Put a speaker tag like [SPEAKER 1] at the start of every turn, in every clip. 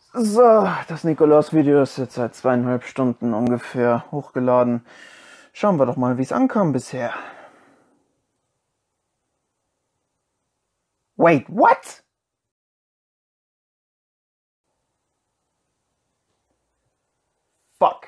[SPEAKER 1] So, das Nikolaus-Video ist jetzt seit 2,5 Stunden ungefähr hochgeladen. Schauen wir doch mal, wie es ankam bisher. Wait, what? Fuck.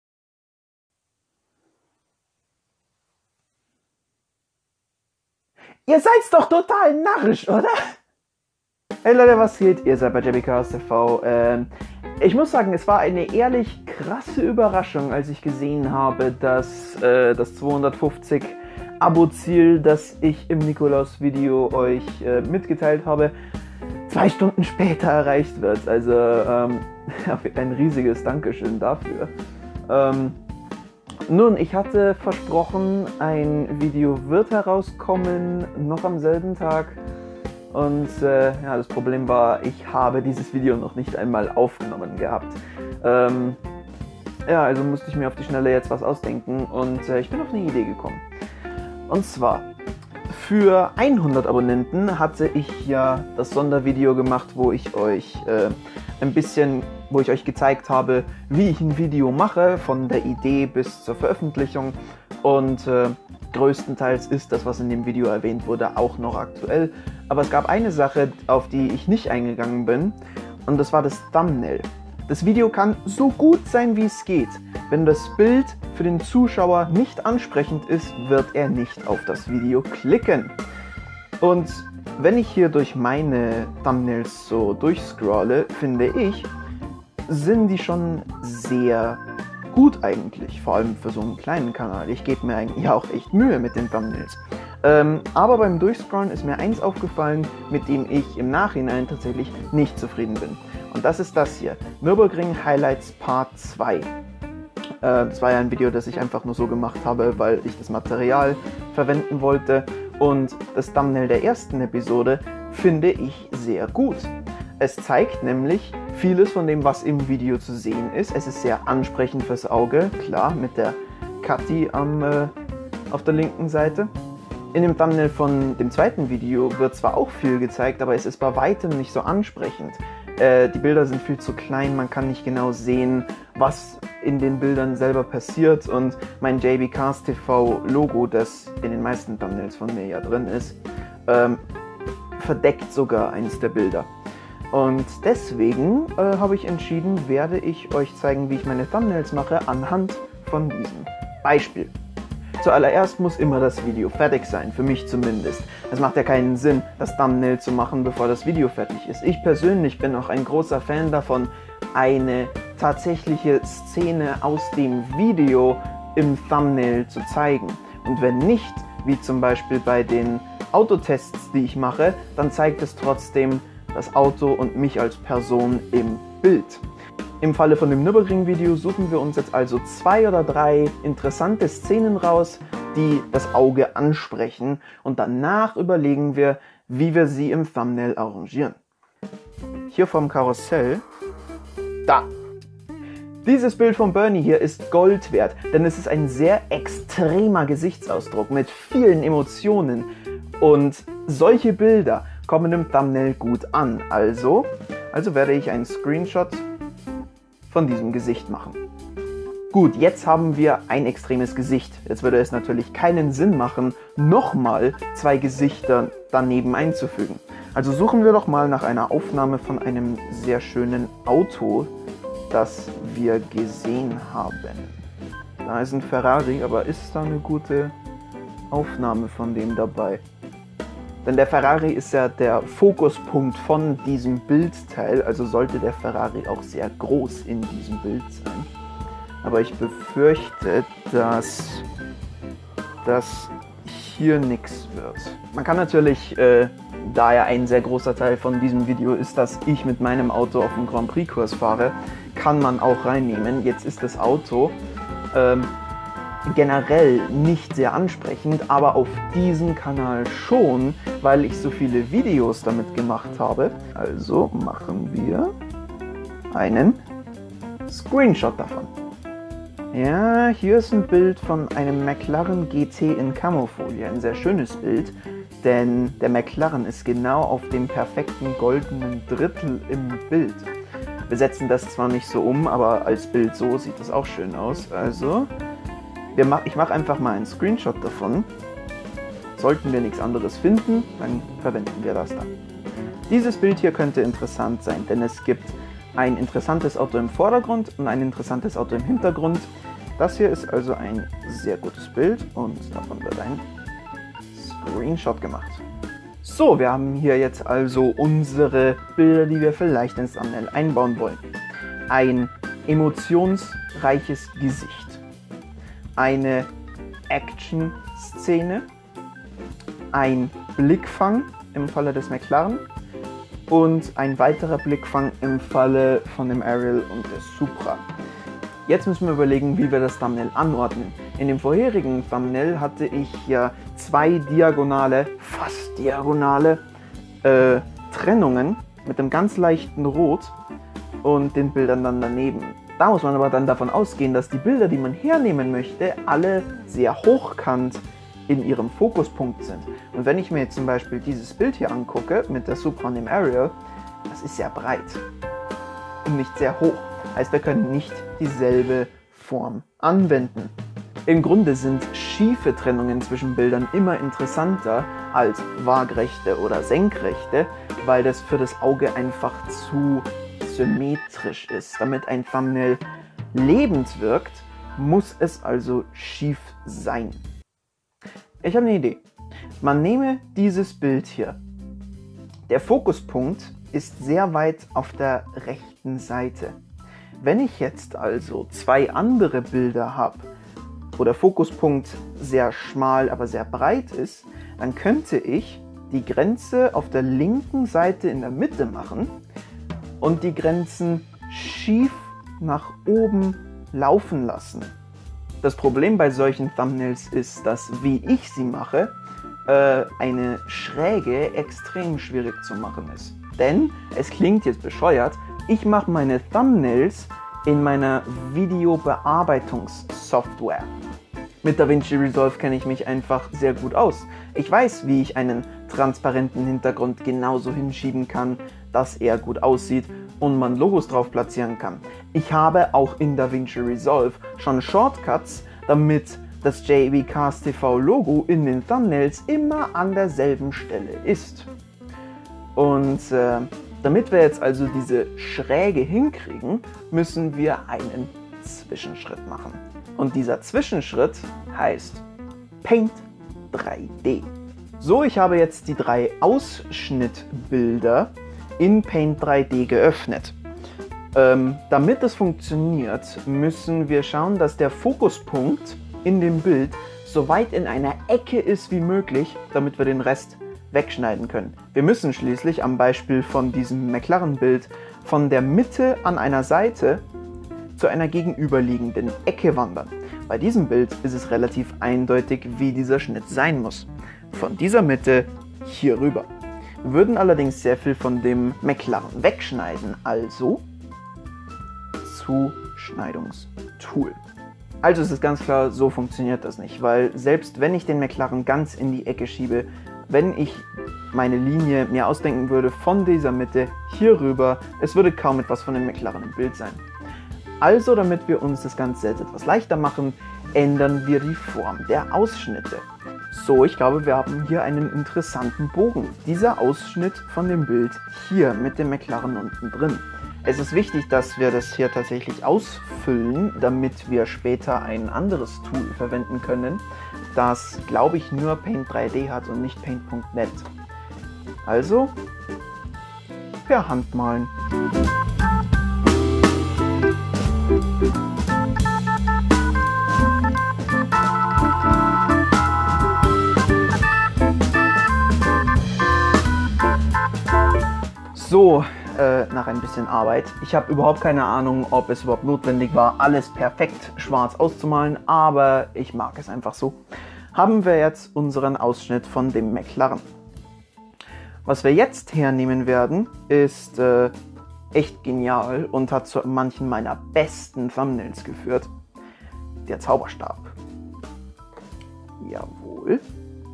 [SPEAKER 1] Ihr seid doch total narrisch, oder? Hey Leute, was geht? Ihr seid bei JBCast TV. Ich muss sagen, es war eine ehrlich krasse Überraschung, als ich gesehen habe, dass das 250 Abo-Ziel, das ich im Nikolaus-Video euch mitgeteilt habe, 2 Stunden später erreicht wird. Also ein riesiges Dankeschön dafür. Nun, ich hatte versprochen, ein Video wird herauskommen, noch am selben Tag. Und ja, das Problem war, ich habe dieses Video noch nicht einmal aufgenommen gehabt. Ja, also musste ich mir auf die Schnelle jetzt was ausdenken und ich bin auf eine Idee gekommen. Und zwar, für 100 Abonnenten hatte ich ja das Sondervideo gemacht, wo ich euch gezeigt habe, wie ich ein Video mache, von der Idee bis zur Veröffentlichung. Und größtenteils ist das, was in dem Video erwähnt wurde, auch noch aktuell. Aber es gab eine Sache, auf die ich nicht eingegangen bin, und das war das Thumbnail. Das Video kann so gut sein, wie es geht. Wenn das Bild für den Zuschauer nicht ansprechend ist, wird er nicht auf das Video klicken. Und wenn ich hier durch meine Thumbnails so durchscrolle, finde ich, sind die schon sehr gut eigentlich, vor allem für so einen kleinen Kanal. Ich gebe mir eigentlich auch echt Mühe mit den Thumbnails. Aber beim Durchscrollen ist mir eins aufgefallen, mit dem ich im Nachhinein tatsächlich nicht zufrieden bin. Und das ist das hier, Nürburgring Highlights Part 2. Das war ja ein Video, das ich einfach nur so gemacht habe, weil ich das Material verwenden wollte. Und das Thumbnail der ersten Episode finde ich sehr gut. Es zeigt nämlich vieles von dem, was im Video zu sehen ist. Es ist sehr ansprechend fürs Auge, klar, mit der Kathi auf der linken Seite. In dem Thumbnail von dem zweiten Video wird zwar auch viel gezeigt, aber es ist bei weitem nicht so ansprechend. Die Bilder sind viel zu klein, man kann nicht genau sehen, was in den Bildern selber passiert, und mein JBCast TV Logo, das in den meisten Thumbnails von mir ja drin ist, verdeckt sogar eins der Bilder. Und deswegen habe ich entschieden, werde ich euch zeigen, wie ich meine Thumbnails mache, anhand von diesem Beispiel. Zuallererst muss immer das Video fertig sein, für mich zumindest. Es macht ja keinen Sinn, das Thumbnail zu machen, bevor das Video fertig ist. Ich persönlich bin auch ein großer Fan davon, eine tatsächliche Szene aus dem Video im Thumbnail zu zeigen. Und wenn nicht, wie zum Beispiel bei den Autotests, die ich mache, dann zeigt es trotzdem das Auto und mich als Person im Bild. Im Falle von dem Nürburgring-Video suchen wir uns jetzt also 2 oder 3 interessante Szenen raus, die das Auge ansprechen, und danach überlegen wir, wie wir sie im Thumbnail arrangieren. Hier vom Karussell, da! Dieses Bild von Bernie hier ist Gold wert, denn es ist ein sehr extremer Gesichtsausdruck mit vielen Emotionen, und solche Bilder kommen im Thumbnail gut an. Also werde ich einen Screenshot von diesem Gesicht machen. Gut, jetzt haben wir ein extremes Gesicht. Jetzt würde es natürlich keinen Sinn machen, nochmal 2 Gesichter daneben einzufügen. Also suchen wir doch mal nach einer Aufnahme von einem sehr schönen Auto, das wir gesehen haben. Da ist ein Ferrari, aber ist da eine gute Aufnahme von dem dabei? Denn der Ferrari ist ja der Fokuspunkt von diesem Bildteil, also sollte der Ferrari auch sehr groß in diesem Bild sein. Aber ich befürchte, dass das hier nichts wird. Man kann natürlich, da ja ein sehr großer Teil von diesem Video ist, dass ich mit meinem Auto auf dem Grand Prix Kurs fahre, kann man auch reinnehmen. Jetzt ist das Auto generell nicht sehr ansprechend, aber auf diesem Kanal schon, weil ich so viele Videos damit gemacht habe. Also machen wir einen Screenshot davon. Ja, hier ist ein Bild von einem McLaren GT in Camofolie. Ein sehr schönes Bild, denn der McLaren ist genau auf dem perfekten goldenen Drittel im Bild. Wir setzen das zwar nicht so um, aber als Bild so sieht das auch schön aus. Also, ich mache einfach mal einen Screenshot davon. Sollten wir nichts anderes finden, dann verwenden wir das dann. Dieses Bild hier könnte interessant sein, denn es gibt ein interessantes Auto im Vordergrund und ein interessantes Auto im Hintergrund. Das hier ist also ein sehr gutes Bild und davon wird ein Screenshot gemacht. So, wir haben hier jetzt also unsere Bilder, die wir vielleicht ins Thumbnail einbauen wollen. Ein emotionsreiches Gesicht, eine Action-Szene, ein Blickfang im Falle des McLaren und ein weiterer Blickfang im Falle von dem Ariel und des Supra. Jetzt müssen wir überlegen, wie wir das Thumbnail anordnen. In dem vorherigen Thumbnail hatte ich ja zwei diagonale, fast diagonale Trennungen mit einem ganz leichten Rot und den Bildern dann daneben. Da muss man aber dann davon ausgehen, dass die Bilder, die man hernehmen möchte, alle sehr hochkant in ihrem Fokuspunkt sind. Und wenn ich mir jetzt zum Beispiel dieses Bild hier angucke, mit der Supra und dem Ariel, das ist sehr breit und nicht sehr hoch. Heißt, wir können nicht dieselbe Form anwenden. Im Grunde sind schiefe Trennungen zwischen Bildern immer interessanter als waagrechte oder senkrechte, weil das für das Auge einfach zu symmetrisch ist. Damit ein Thumbnail lebend wirkt, muss es also schief sein. Ich habe eine Idee. Man nehme dieses Bild hier. Der Fokuspunkt ist sehr weit auf der rechten Seite. Wenn ich jetzt also zwei andere Bilder habe, wo der Fokuspunkt sehr schmal, aber sehr breit ist, dann könnte ich die Grenze auf der linken Seite in der Mitte machen und die Grenzen schief nach oben laufen lassen. Das Problem bei solchen Thumbnails ist, dass, wie ich sie mache, eine Schräge extrem schwierig zu machen ist. Denn, es klingt jetzt bescheuert, ich mache meine Thumbnails in meiner Videobearbeitungssoftware. Mit DaVinci Resolve kenne ich mich einfach sehr gut aus. Ich weiß, wie ich einen transparenten Hintergrund genauso hinschieben kann, dass er gut aussieht und man Logos drauf platzieren kann. Ich habe auch in DaVinci Resolve schon Shortcuts, damit das JB Cars TV Logo in den Thumbnails immer an derselben Stelle ist. Und damit wir jetzt also diese Schräge hinkriegen, müssen wir einen Zwischenschritt machen. Und dieser Zwischenschritt heißt Paint 3D. So, ich habe jetzt die drei Ausschnittbilder in Paint 3D geöffnet. Damit es funktioniert, müssen wir schauen, dass der Fokuspunkt in dem Bild so weit in einer Ecke ist wie möglich, damit wir den Rest wegschneiden können. Wir müssen schließlich am Beispiel von diesem McLaren-Bild von der Mitte an einer Seite zu einer gegenüberliegenden Ecke wandern. Bei diesem Bild ist es relativ eindeutig, wie dieser Schnitt sein muss. Von dieser Mitte hier rüber. Wir würden allerdings sehr viel von dem McLaren wegschneiden, also Zuschneidungstool. Also ist es ganz klar, so funktioniert das nicht, weil selbst wenn ich den McLaren ganz in die Ecke schiebe, wenn ich meine Linie mir ausdenken würde von dieser Mitte hier rüber, es würde kaum etwas von dem McLaren im Bild sein. Also, damit wir uns das Ganze jetzt etwas leichter machen, ändern wir die Form der Ausschnitte. So, ich glaube, wir haben hier einen interessanten Bogen. Dieser Ausschnitt von dem Bild hier mit dem McLaren unten drin. Es ist wichtig, dass wir das hier tatsächlich ausfüllen, damit wir später ein anderes Tool verwenden können, das, glaube ich, nur Paint 3D hat und nicht Paint.net. Also, per Hand malen. So, nach ein bisschen Arbeit. Ich habe überhaupt keine Ahnung, ob es überhaupt notwendig war, alles perfekt schwarz auszumalen, aber ich mag es einfach so. Haben wir jetzt unseren Ausschnitt von dem McLaren. Was wir jetzt hernehmen werden, ist echt genial und hat zu manchen meiner besten Thumbnails geführt. Der Zauberstab. Jawohl.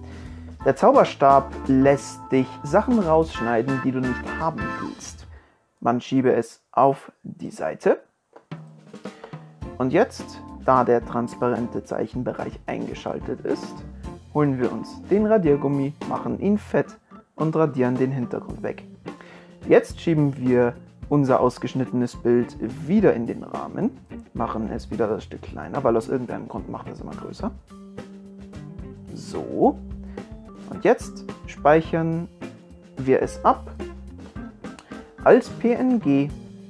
[SPEAKER 1] Der Zauberstab lässt dich Sachen rausschneiden, die du nicht haben willst. Man schiebe es auf die Seite. Und jetzt, da der transparente Zeichenbereich eingeschaltet ist, holen wir uns den Radiergummi, machen ihn fett und radieren den Hintergrund weg. Jetzt schieben wir unser ausgeschnittenes Bild wieder in den Rahmen, machen es wieder das Stück kleiner, weil aus irgendeinem Grund macht es immer größer. So, und jetzt speichern wir es ab als PNG.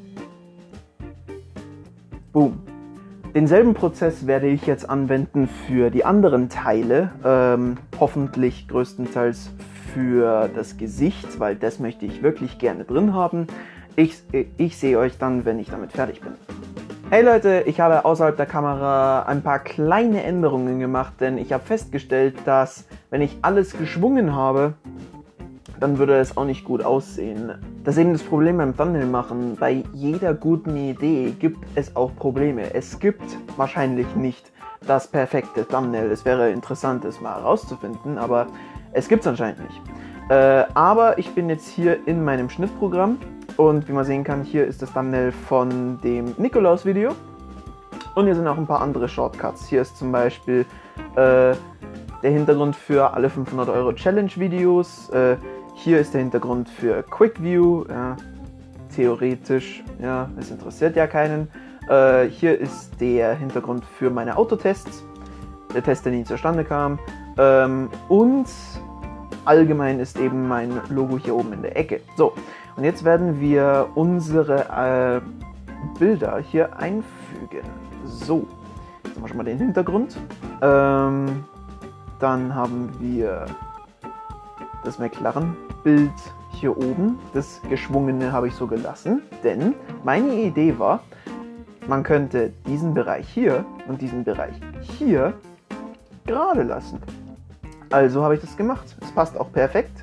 [SPEAKER 1] Boom. Denselben Prozess werde ich jetzt anwenden für die anderen Teile, hoffentlich größtenteils für das Gesicht, weil das möchte ich wirklich gerne drin haben. Ich sehe euch dann, wenn ich damit fertig bin. Hey Leute, ich habe außerhalb der Kamera ein paar kleine Änderungen gemacht, denn ich habe festgestellt, dass wenn ich alles geschwungen habe, dann würde es auch nicht gut aussehen. Das ist eben das Problem beim Thumbnail machen. Bei jeder guten Idee gibt es auch Probleme. Es gibt wahrscheinlich nicht das perfekte Thumbnail. Es wäre interessant, es mal herauszufinden, aber es gibt es anscheinend nicht. Aber ich bin jetzt hier in meinem Schnittprogramm und wie man sehen kann, hier ist das Thumbnail von dem Nikolaus-Video. Und hier sind auch ein paar andere Shortcuts. Hier ist zum Beispiel der Hintergrund für alle 500 € Challenge-Videos. Hier ist der Hintergrund für Quick View, ja, theoretisch, ja, es interessiert ja keinen. Hier ist der Hintergrund für meine Autotests, der Test, der nie zustande kam. Und allgemein ist eben mein Logo hier oben in der Ecke. So, und jetzt werden wir unsere Bilder hier einfügen. So, jetzt haben wir schon mal den Hintergrund. Dann haben wir das McLaren-Bild hier oben. Das Geschwungene habe ich so gelassen, denn meine Idee war, man könnte diesen Bereich hier und diesen Bereich hier gerade lassen. Also habe ich das gemacht. Es passt auch perfekt.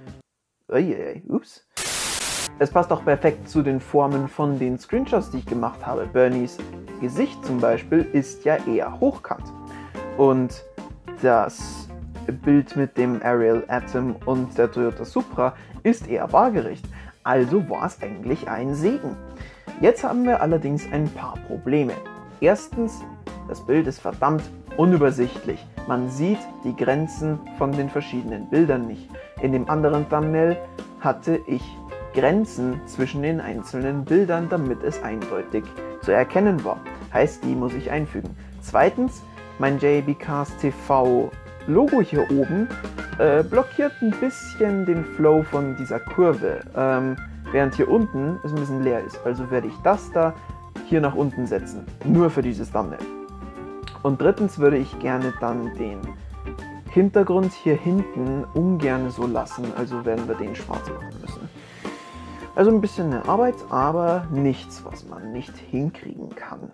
[SPEAKER 1] Ups. Es passt auch perfekt zu den Formen von den Screenshots, die ich gemacht habe. Bernies Gesicht zum Beispiel ist ja eher hochkant. Und das Bild mit dem Ariel Atom und der Toyota Supra ist eher waagerecht. Also war es eigentlich ein Segen. Jetzt haben wir allerdings ein paar Probleme. Erstens, das Bild ist verdammt unübersichtlich. Man sieht die Grenzen von den verschiedenen Bildern nicht. In dem anderen Thumbnail hatte ich Grenzen zwischen den einzelnen Bildern, damit es eindeutig zu erkennen war. Heißt, die muss ich einfügen. Zweitens, mein JBcast TV Logo hier oben blockiert ein bisschen den Flow von dieser Kurve, während hier unten es ein bisschen leer ist. Also werde ich das da hier nach unten setzen, nur für dieses Thumbnail. Und drittens würde ich gerne dann den Hintergrund hier hinten ungern so lassen, also werden wir den schwarz machen müssen. Also ein bisschen eine Arbeit, aber nichts, was man nicht hinkriegen kann.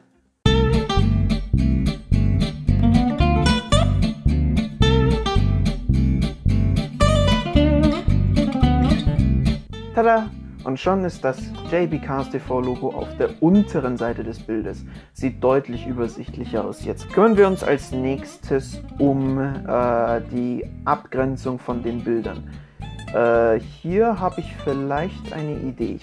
[SPEAKER 1] Tada! Und schon ist das JBcast TV Logo auf der unteren Seite des Bildes. Sieht deutlich übersichtlicher aus. Jetzt kümmern wir uns als nächstes um die Abgrenzung von den Bildern. Hier habe ich vielleicht eine Idee.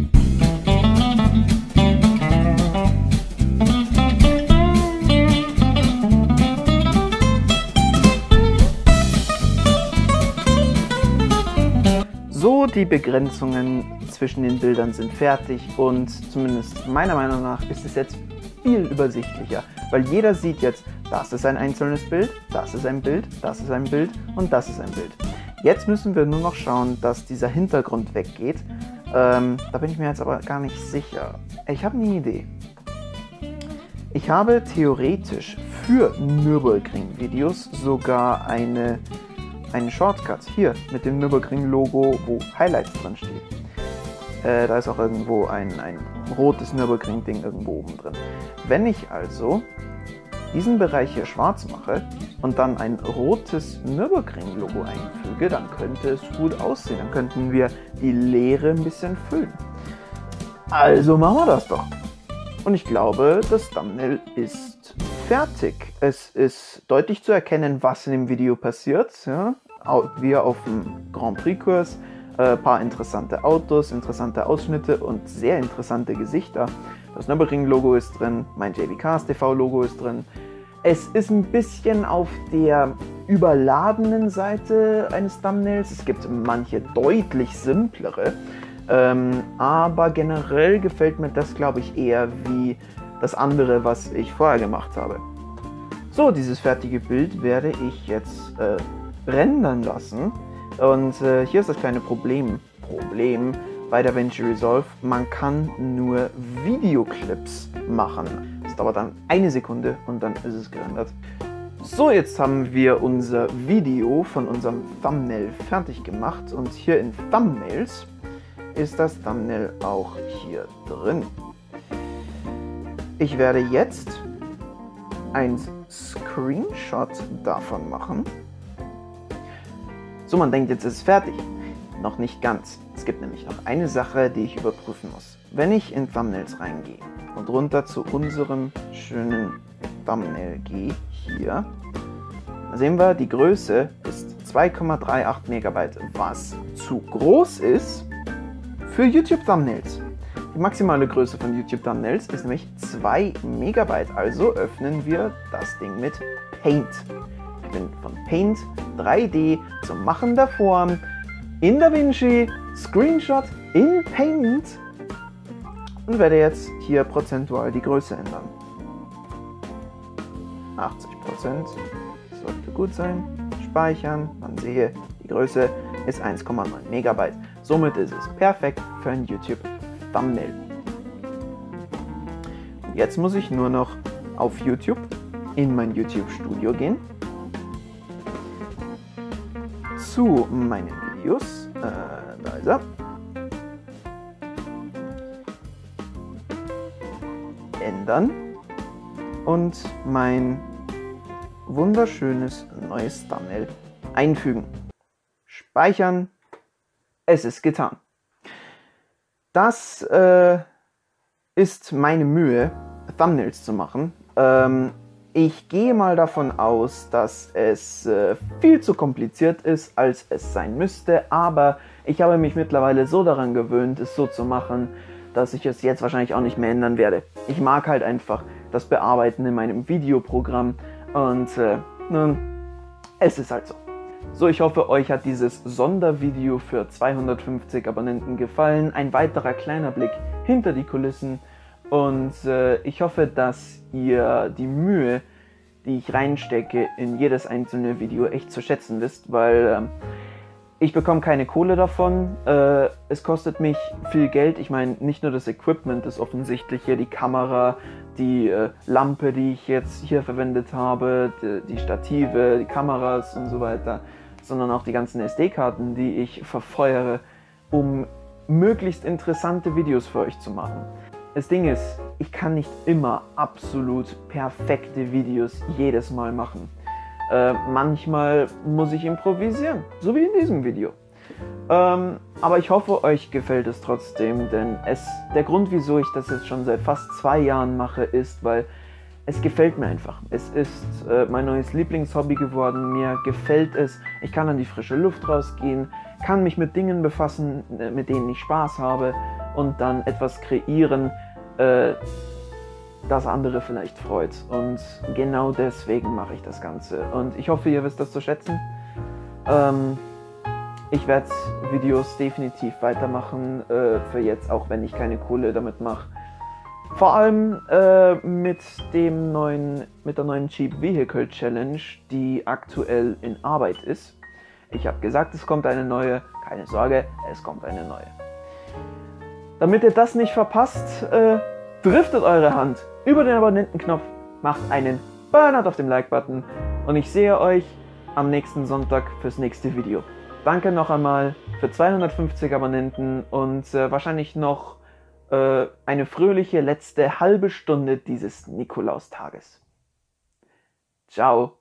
[SPEAKER 1] So, die Begrenzungen zwischen den Bildern sind fertig und zumindest meiner Meinung nach ist es jetzt viel übersichtlicher, weil jeder sieht jetzt, das ist ein einzelnes Bild, das ist ein Bild, das ist ein Bild und das ist ein Bild. Jetzt müssen wir nur noch schauen, dass dieser Hintergrund weggeht. Da bin ich mir jetzt aber gar nicht sicher. Ich habe eine Idee. Ich habe theoretisch für Nürburgring-Videos sogar einen Shortcut hier mit dem Nürburgring-Logo, wo Highlights drin steht. Da ist auch irgendwo ein rotes Nürburgring-Ding irgendwo oben drin. Wenn ich also diesen Bereich hier schwarz mache und dann ein rotes Nürburgring-Logo einfüge, dann könnte es gut aussehen. Dann könnten wir die Leere ein bisschen füllen. Also machen wir das doch. Und ich glaube, das Thumbnail ist fertig. Es ist deutlich zu erkennen, was in dem Video passiert. Ja? Wir auf dem Grand Prix-Kurs. Paar interessante Autos, interessante Ausschnitte und sehr interessante Gesichter. Das Nürburgring-Logo ist drin, mein JBCast TV-Logo ist drin. Es ist ein bisschen auf der überladenen Seite eines Thumbnails. Es gibt manche deutlich simplere, aber generell gefällt mir das, glaube ich, eher wie das andere, was ich vorher gemacht habe. So, dieses fertige Bild werde ich jetzt rendern lassen. Und hier ist das kleine Problem bei DaVinci Resolve. Man kann nur Videoclips machen. Das dauert dann 1 Sekunde und dann ist es gerendert. So, jetzt haben wir unser Video von unserem Thumbnail fertig gemacht. Und hier in Thumbnails ist das Thumbnail auch hier drin. Ich werde jetzt ein Screenshot davon machen. So, man denkt, jetzt ist es fertig. Noch nicht ganz. Es gibt nämlich noch eine Sache, die ich überprüfen muss. Wenn ich in Thumbnails reingehe und runter zu unserem schönen Thumbnail gehe, hier, da sehen wir, die Größe ist 2,38 Megabyte, was zu groß ist für YouTube Thumbnails. Die maximale Größe von YouTube Thumbnails ist nämlich 2 Megabyte, also öffnen wir das Ding mit Paint. Ich bin von Paint 3D zum Machen der Form in DaVinci, Screenshot in Paint und werde jetzt hier prozentual die Größe ändern. 80% sollte gut sein. Speichern, man sehe, die Größe ist 1,9 Megabyte. Somit ist es perfekt für ein YouTube Thumbnail. Und jetzt muss ich nur noch auf YouTube in mein YouTube Studio gehen, zu meinen Videos, da ist er, ändern und mein wunderschönes neues Thumbnail einfügen. Speichern, es ist getan. Das ist meine Mühe, Thumbnails zu machen. Ich gehe mal davon aus, dass es viel zu kompliziert ist, als es sein müsste, aber ich habe mich mittlerweile so daran gewöhnt, es so zu machen, dass ich es jetzt wahrscheinlich auch nicht mehr ändern werde. Ich mag halt einfach das Bearbeiten in meinem Videoprogramm und nun, es ist halt so. So, ich hoffe, euch hat dieses Sondervideo für 250 Abonnenten gefallen. Ein weiterer kleiner Blick hinter die Kulissen. Und ich hoffe, dass ihr die Mühe, die ich reinstecke in jedes einzelne Video, echt zu schätzen wisst, weil ich bekomme keine Kohle davon. Es kostet mich viel Geld. Ich meine, nicht nur das Equipment ist offensichtlich hier, die Kamera, die Lampe, die ich jetzt hier verwendet habe, die Stative, die Kameras und so weiter, sondern auch die ganzen SD-Karten, die ich verfeuere, um möglichst interessante Videos für euch zu machen. Das Ding ist, ich kann nicht immer absolut perfekte Videos jedes Mal machen. Manchmal muss ich improvisieren, so wie in diesem Video. Aber ich hoffe, euch gefällt es trotzdem, denn der Grund, wieso ich das jetzt schon seit fast 2 Jahren mache, ist, weil es gefällt mir einfach. Es ist mein neues Lieblingshobby geworden, mir gefällt es. Ich kann an die frische Luft rausgehen, kann mich mit Dingen befassen, mit denen ich Spaß habe und dann etwas kreieren, das andere vielleicht freut. Und genau deswegen mache ich das Ganze. Und ich hoffe, ihr wisst das zu schätzen. Ich werde Videos definitiv weitermachen, für jetzt, auch wenn ich keine Kohle damit mache. Vor allem mit der neuen Cheap Vehicle Challenge, die aktuell in Arbeit ist. Ich habe gesagt, es kommt eine neue. Keine Sorge, es kommt eine neue. Damit ihr das nicht verpasst, driftet eure Hand über den Abonnentenknopf, macht einen Burnout auf dem Like-Button und ich sehe euch am nächsten Sonntag fürs nächste Video. Danke noch einmal für 250 Abonnenten und wahrscheinlich noch eine fröhliche letzte halbe Stunde dieses Nikolaustages. Ciao.